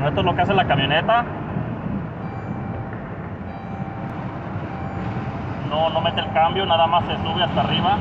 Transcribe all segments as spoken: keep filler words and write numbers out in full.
Bueno, esto es lo que hace la camioneta. No, no mete el cambio, nada más se sube hasta arriba.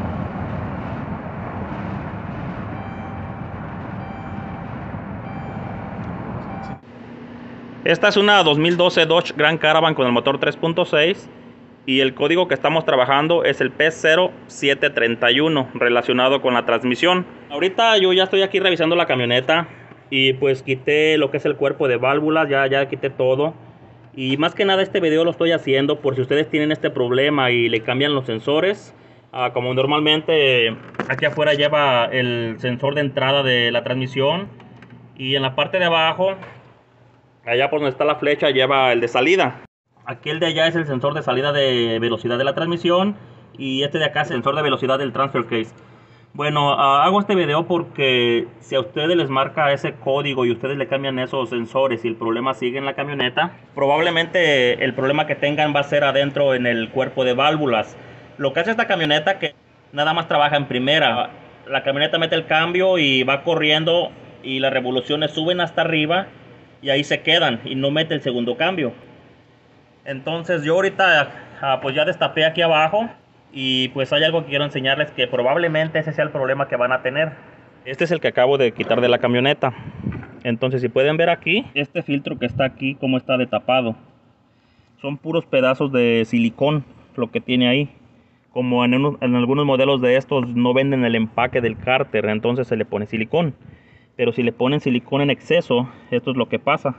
Esta es una dos mil doce Dodge Grand Caravan con el motor tres punto seis y el código que estamos trabajando es el P cero siete tres uno relacionado con la transmisión. Ahorita yo ya estoy aquí revisando la camioneta y pues quité lo que es el cuerpo de válvulas, ya, ya quité todo. Y más que nada este video lo estoy haciendo por si ustedes tienen este problema y le cambian los sensores. Ah, como normalmente aquí afuera lleva el sensor de entrada de la transmisión y en la parte de abajo, allá por donde está la flecha, lleva el de salida. Aquí el de allá es el sensor de salida de velocidad de la transmisión y este de acá es el sensor de velocidad del transfer case. Bueno, uh, hago este video porque si a ustedes les marca ese código y ustedes le cambian esos sensores y el problema sigue en la camioneta, probablemente el problema que tengan va a ser adentro en el cuerpo de válvulas. Lo que hace esta camioneta que nada más trabaja en primera. La camioneta mete el cambio y va corriendo y las revoluciones suben hasta arriba y ahí se quedan y no mete el segundo cambio. Entonces yo ahorita uh, pues ya destapé aquí abajo. Y pues hay algo que quiero enseñarles que probablemente ese sea el problema que van a tener. Este es el que acabo de quitar de la camioneta. Entonces si pueden ver aquí, este filtro que está aquí, como está de tapado. Son puros pedazos de silicón lo que tiene ahí. Como en, unos, en algunos modelos de estos no venden el empaque del cárter, entonces se le pone silicón. Pero si le ponen silicón en exceso, esto es lo que pasa.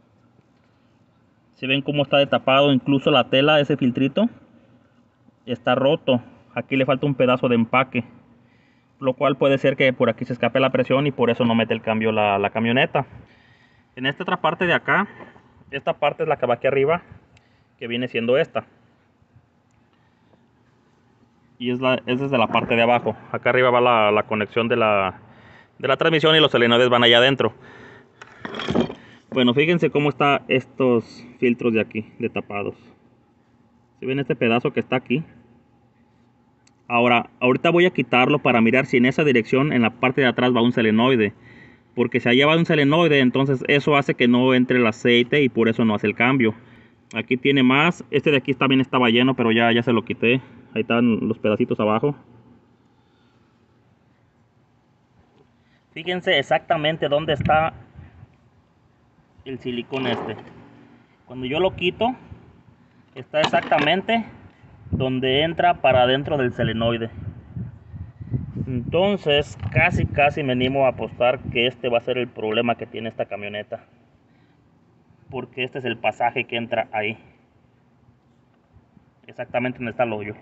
¿Se ven cómo está de tapado? Incluso la tela, ese filtrito está roto. Aquí le falta un pedazo de empaque, lo cual puede ser que por aquí se escape la presión y por eso no mete el cambio la, la camioneta. En esta otra parte de acá, esta parte es la que va aquí arriba, que viene siendo esta, y es, la, es desde la parte de abajo. Acá arriba va la, la conexión de la, de la transmisión y los solenoides van allá adentro. Bueno, fíjense cómo están estos filtros de aquí, de tapados. ¿Se ven este pedazo que está aquí? Ahora, ahorita voy a quitarlo para mirar si en esa dirección, en la parte de atrás, va un solenoide. Porque si allá va un solenoide, entonces eso hace que no entre el aceite y por eso no hace el cambio. Aquí tiene más. Este de aquí también estaba lleno, pero ya, ya se lo quité. Ahí están los pedacitos abajo. Fíjense exactamente dónde está el silicón este. Cuando yo lo quito, está exactamente donde entra para adentro del solenoide. Entonces casi casi me animo a apostar que este va a ser el problema que tiene esta camioneta, porque este es el pasaje que entra ahí, exactamente donde está el hoyo.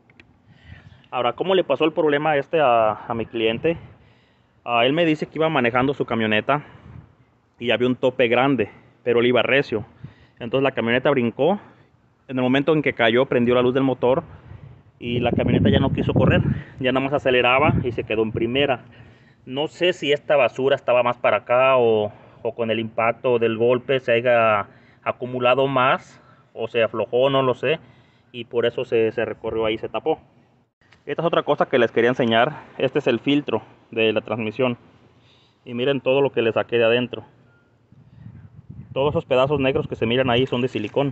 Ahora, ¿cómo le pasó el problema este a, a mi cliente? A él me dice que iba manejando su camioneta y había un tope grande, pero él iba recio. Entonces la camioneta brincó. En el momento en que cayó, prendió la luz del motor y la camioneta ya no quiso correr, ya nada más aceleraba y se quedó en primera. No sé si esta basura estaba más para acá o, o con el impacto del golpe se haya acumulado más o se aflojó, no lo sé, y por eso se, se recorrió ahí, se tapó. Esta es otra cosa que les quería enseñar. Este es el filtro de la transmisión y miren todo lo que le saqué de adentro. Todos esos pedazos negros que se miran ahí son de silicón.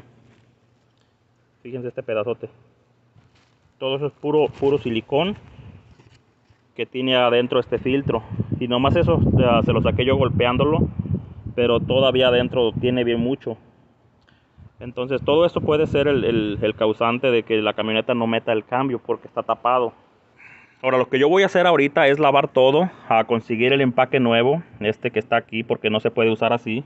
Fíjense este pedazote. Todo eso es puro, puro silicón que tiene adentro este filtro. Y nomás eso ya se lo saqué yo golpeándolo, pero todavía adentro tiene bien mucho. Entonces todo esto puede ser el, el, el causante de que la camioneta no meta el cambio porque está tapado. Ahora lo que yo voy a hacer ahorita es lavar todo, a conseguir el empaque nuevo, este que está aquí porque no se puede usar así.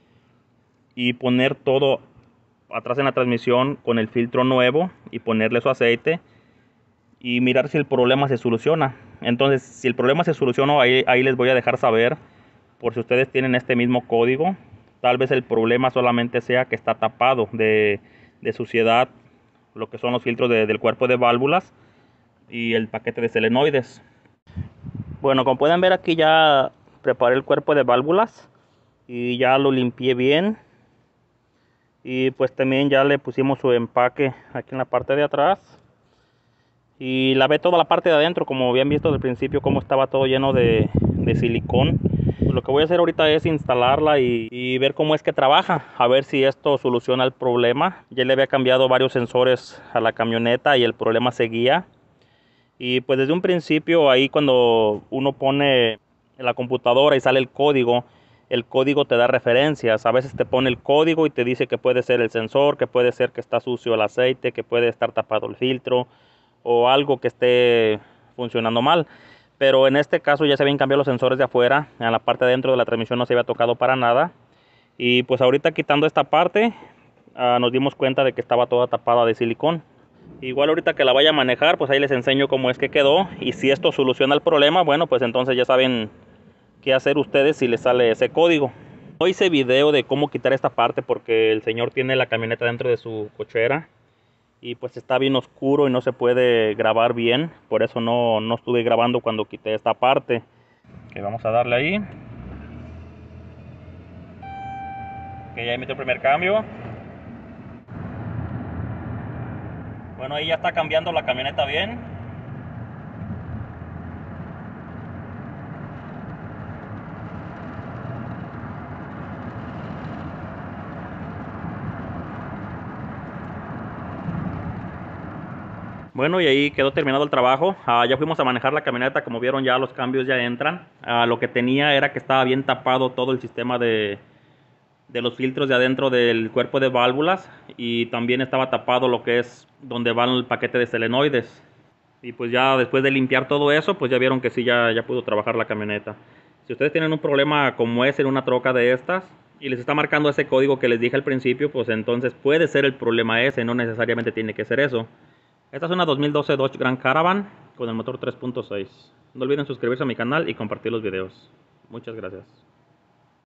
Y poner todo atrás en la transmisión con el filtro nuevo y ponerle su aceite y mirar si el problema se soluciona. Entonces si el problema se soluciona, ahí, ahí les voy a dejar saber, por si ustedes tienen este mismo código. Tal vez el problema solamente sea que está tapado de, de suciedad lo que son los filtros de, del cuerpo de válvulas y el paquete de solenoides. Bueno, como pueden ver aquí ya preparé el cuerpo de válvulas y ya lo limpié bien. Y pues también ya le pusimos su empaque aquí en la parte de atrás. Y lavé toda la parte de adentro, como habían visto al principio, como estaba todo lleno de, de silicón. lo que voy a hacer ahorita es instalarla y, y ver cómo es que trabaja, a ver si esto soluciona el problema. Ya le había cambiado varios sensores a la camioneta y el problema seguía. Y pues desde un principio ahí cuando uno pone en la computadora y sale el código, el código te da referencias. A veces te pone el código y te dice que puede ser el sensor, que puede ser que está sucio el aceite, que puede estar tapado el filtro o algo que esté funcionando mal. Pero en este caso ya se habían cambiado los sensores de afuera, en la parte de dentro de la transmisión no se había tocado para nada. Y pues ahorita quitando esta parte, uh, nos dimos cuenta de que estaba toda tapada de silicón. Igual ahorita que la vaya a manejar, pues ahí les enseño cómo es que quedó. Y si esto soluciona el problema, bueno, pues entonces ya saben qué hacer ustedes si les sale ese código. No hice video de cómo quitar esta parte porque el señor tiene la camioneta dentro de su cochera. Y pues está bien oscuro y no se puede grabar bien. Por eso no, no estuve grabando cuando quité esta parte. Ok, vamos a darle ahí. Ok, ya metió el primer cambio. Bueno, ahí ya está cambiando la camioneta bien. Bueno, y ahí quedó terminado el trabajo. Uh, ya fuimos a manejar la camioneta, como vieron ya los cambios ya entran. Uh, lo que tenía era que estaba bien tapado todo el sistema de, de los filtros de adentro del cuerpo de válvulas. Y también estaba tapado lo que es donde va el paquete de solenoides. Y pues ya después de limpiar todo eso, pues ya vieron que sí, ya, ya pudo trabajar la camioneta. Si ustedes tienen un problema como ese en una troca de estas y les está marcando ese código que les dije al principio, pues entonces puede ser el problema ese, no necesariamente tiene que ser eso. Esta es una dos mil doce Dodge Grand Caravan con el motor tres punto seis. No olviden suscribirse a mi canal y compartir los videos. Muchas gracias.